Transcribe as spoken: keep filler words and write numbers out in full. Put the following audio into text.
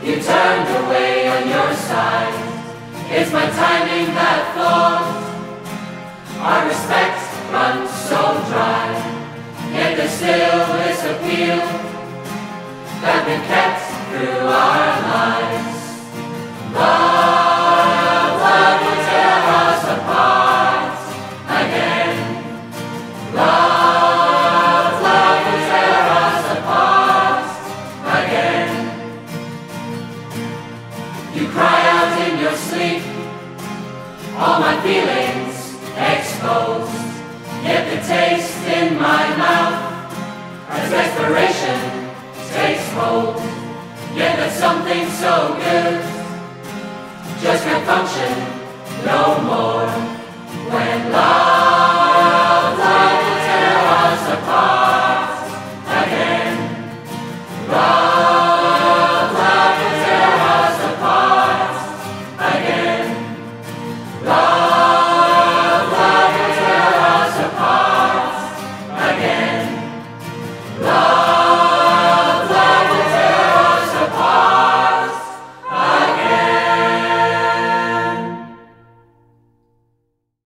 You turned away on your side. It's my timing that flaws. Our respect runs so dry, yet there's still this appeal that we've kept through our lives. Love, love will tear us apart again. Love, love will tear us apart again. You cry out in your sleep, all my feelings exposed, yet the taste in my mouth as desperation takes hold. Yet that something so good just can't function no more when love